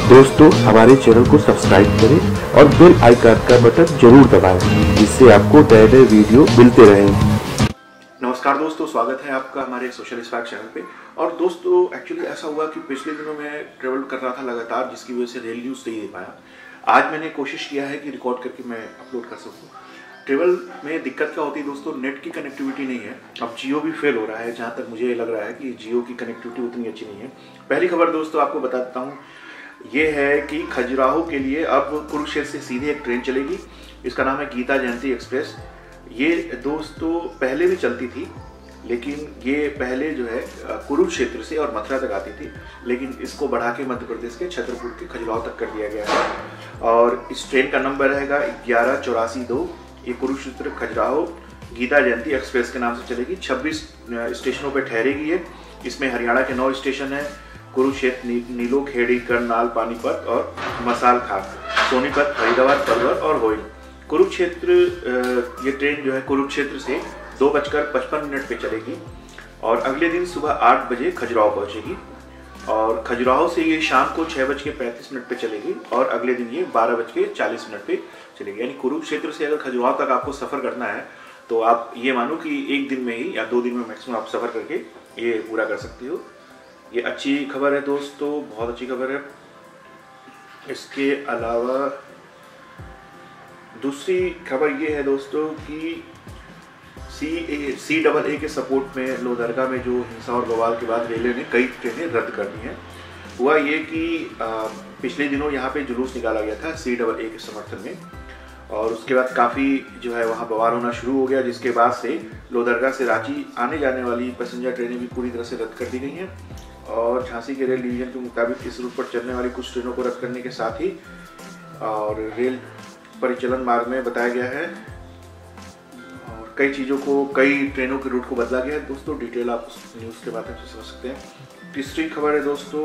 दोस्तों हमारे चैनल को सब्सक्राइब करें और बेल आइकन का बटन जरूर दबाएं, जिससे आपको नए नए वीडियो मिलते रहें। नमस्कार दोस्तों, स्वागत है आपका हमारे सोशल स्पार्क चैनल पे। और दोस्तों एक्चुअली ऐसा हुआ कि पिछले दिनों मैं ट्रेवल कर रहा था लगातार, जिसकी वजह से रेल न्यूज़ नहीं दे पाया। आज मैंने कोशिश किया है कि रिकॉर्ड करके मैं अपलोड कर सकूं। ट्रेवल में दिक्कत क्या होती है दोस्तों, नेट की कनेक्टिविटी नहीं है। अब जियो भी फेल हो रहा है, जहाँ तक मुझे लग रहा है कि जियो की कनेक्टिविटी उतनी अच्छी नहीं है। पहली खबर दोस्तों आपको बता देता हूँ, ये है कि खजुराहो के लिए अब कुरुक्षेत्र से सीधे एक ट्रेन चलेगी। इसका नाम है गीता जयंती एक्सप्रेस। ये दोस्तों पहले भी चलती थी, लेकिन ये पहले जो है कुरुक्षेत्र से और मथुरा तक आती थी, लेकिन इसको बढ़ा के मध्य प्रदेश के छतरपुर के खजुराहो तक कर दिया गया है। और इस ट्रेन का नंबर रहेगा 11842। ये कुरुक्षेत्र खजुराहो गीता जयंती एक्सप्रेस के नाम से चलेगी। 26 स्टेशनों पर ठहरेगी ये। इसमें हरियाणा के 9 स्टेशन हैं: कुरुक्षेत्र, नीलो, खेड़ी, करनाल, पानीपत और मसालखार, सोनीपत, फरीदाबाद, पलवल और होइल। कुरुक्षेत्र ये ट्रेन जो है कुरुक्षेत्र से 2:55 पे चलेगी और अगले दिन सुबह 8 बजे खजुराहो पहुंचेगी। और खजुराहो से ये शाम को 6:35 पे चलेगी और अगले दिन ये 12:40 पे चलेगी। यानी कुरुक्षेत्र से अगर खजुराहो तक आपको सफ़र करना है तो आप ये मानो कि एक दिन में ही या 2 दिन में मैक्सिमम आप सफ़र करके ये पूरा कर सकते हो। ये अच्छी खबर है दोस्तों, बहुत अच्छी खबर है। इसके अलावा दूसरी खबर ये है दोस्तों कि CAA के सपोर्ट में लोहरदगा में जो हिंसा और बवाल के बाद रेलवे ने कई ट्रेनें रद्द कर दी हैं। हुआ ये कि पिछले दिनों यहाँ पे जुलूस निकाला गया था CAA के समर्थन में, और उसके बाद काफ़ी जो है वहाँ बवाल होना शुरू हो गया, जिसके बाद से लोहरदगा से रांची आने जाने वाली पैसेंजर ट्रेनें भी पूरी तरह से रद्द कर दी गई हैं। और झांसी के रेल डिवीजन के मुताबिक इस रूट पर चलने वाली कुछ ट्रेनों को रद्द करने के साथ ही और रेल परिचालन मार्ग में बताया गया है और कई चीज़ों को, कई ट्रेनों के रूट को बदला गया है। दोस्तों डिटेल आप उस न्यूज़ के माध्यम से समझ सकते हैं। तीसरी खबर है दोस्तों,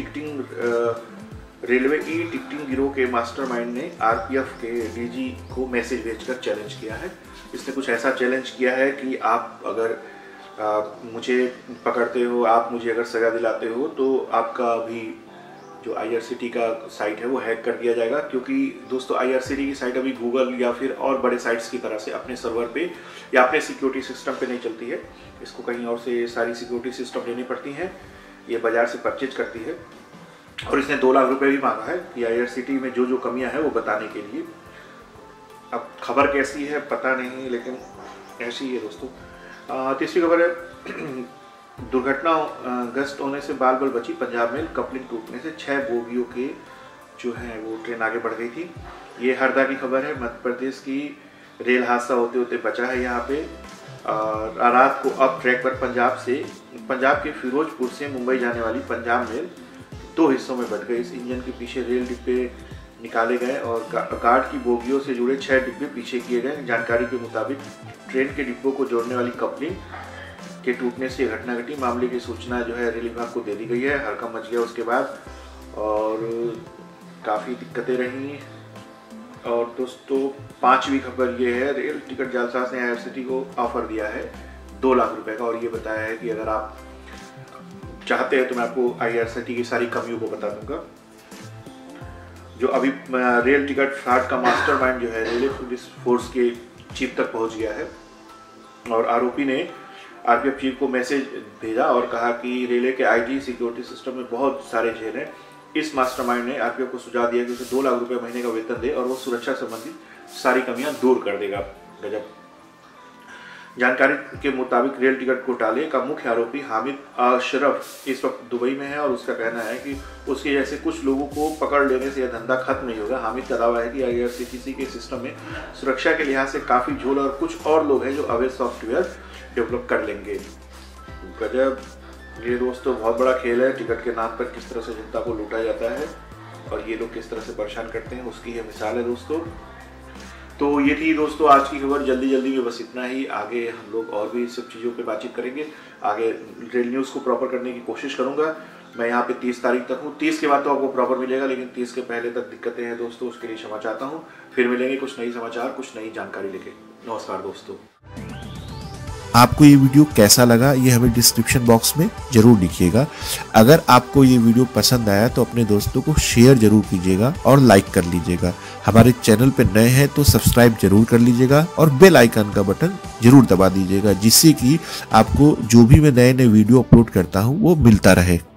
रेलवे ई टिकटिंग गिरोह के मास्टरमाइंड ने RPF के DG को मैसेज भेजकर चैलेंज किया है। इसने कुछ ऐसा चैलेंज किया है कि आप अगर मुझे पकड़ते हो, आप मुझे अगर सजा दिलाते हो, तो आपका भी जो IRCT का साइट है वो हैक कर दिया जाएगा। क्योंकि दोस्तों IRCT की साइट अभी गूगल या फिर और बड़े साइट्स की तरह से अपने सर्वर पे या अपने सिक्योरिटी सिस्टम पे नहीं चलती है। इसको कहीं और से सारी सिक्योरिटी सिस्टम लेनी पड़ती हैं। ये बाज़ार से परचेज करती है और इसने 2 लाख रुपए भी मांगा है कि IRCT में जो जो कमियां हैं वो बताने के लिए। अब खबर कैसी है पता नहीं, लेकिन ऐसी ही है दोस्तों। तीसरी खबर है, दुर्घटनाग्रस्त होने से बाल बाल बची पंजाब मेल। कपलिंग टूटने से 6 बोगियों के जो है वो ट्रेन आगे बढ़ गई थी। ये हरदा की खबर है। मध्य प्रदेश की रेल हादसा होते होते बचा है यहाँ पे। रात को अब ट्रैक पर पंजाब के फिरोजपुर से मुंबई जाने वाली पंजाब मेल 2 हिस्सों में बट गई। इस इंजन के पीछे रेल डिब्बे निकाले गए और गार्ड की बोगियों से जुड़े 6 डिब्बे पीछे किए गए। जानकारी के मुताबिक ट्रेन के डिब्बों को जोड़ने वाली कपलिंग के टूटने से घटना घटी। मामले की सूचना जो है रेल विभाग को दे दी गई है। हड़कंप मच गया उसके बाद और काफ़ी दिक्कतें रहीं। और दोस्तों 5वीं खबर ये है, रेल टिकट जालसाज ने IRCT को ऑफर दिया है 2 लाख रुपए का, और ये बताया है कि अगर आप चाहते हैं तो मैं आपको IRCT की सारी कमियों को बता दूंगा। जो अभी रेल टिकट फ्रॉड का मास्टरमाइंड जो है रेलवे पुलिस फोर्स के चीफ तक पहुंच गया है और आरोपी ने RPF चीफ को मैसेज भेजा और कहा कि रेलवे के IT सिक्योरिटी सिस्टम में बहुत सारे झेल हैं। इस मास्टरमाइंड ने RPF को सुझाव दिया कि उसे 2 लाख रुपए महीने का वेतन दे और वो सुरक्षा संबंधित सारी कमियां दूर कर देगा। गजब। जानकारी के मुताबिक रेल टिकट घोटाले का मुख्य आरोपी हामिद अशरफ इस वक्त दुबई में है और उसका कहना है कि उसके जैसे कुछ लोगों को पकड़ लेने से यह धंधा खत्म नहीं होगा। हामिद का दावा है कि IRCTC के सिस्टम में सुरक्षा के लिहाज से काफ़ी झोल और कुछ और लोग हैं जो अवैध सॉफ्टवेयर डेवलप कर लेंगे। गजब। ये दोस्तों बहुत बड़ा खेल है। टिकट के नाम पर किस तरह से जनता को लूटा जाता है और ये लोग किस तरह से परेशान करते हैं, उसकी ये मिसाल है दोस्तों। तो ये थी दोस्तों आज की खबर। जल्दी में बस इतना ही। आगे हम लोग और भी सब चीज़ों पे बातचीत करेंगे। आगे रेल न्यूज़ को प्रॉपर करने की कोशिश करूँगा। मैं यहाँ पे 30 तारीख तक हूँ। 30 के बाद तो आपको प्रॉपर मिलेगा, लेकिन 30 के पहले तक दिक्कतें हैं दोस्तों, उसके लिए क्षमा चाहता हूँ। फिर मिलेंगे कुछ नई समाचार, कुछ नई जानकारी लेके। नमस्कार दोस्तों। आपको ये वीडियो कैसा लगा ये हमें डिस्क्रिप्शन बॉक्स में जरूर लिखिएगा। अगर आपको ये वीडियो पसंद आया तो अपने दोस्तों को शेयर जरूर कीजिएगा और लाइक कर लीजिएगा। हमारे चैनल पे नए हैं तो सब्सक्राइब जरूर कर लीजिएगा और बेल आइकन का बटन जरूर दबा दीजिएगा, जिससे कि आपको जो भी मैं नए नए वीडियो अपलोड करता हूँ वो मिलता रहे।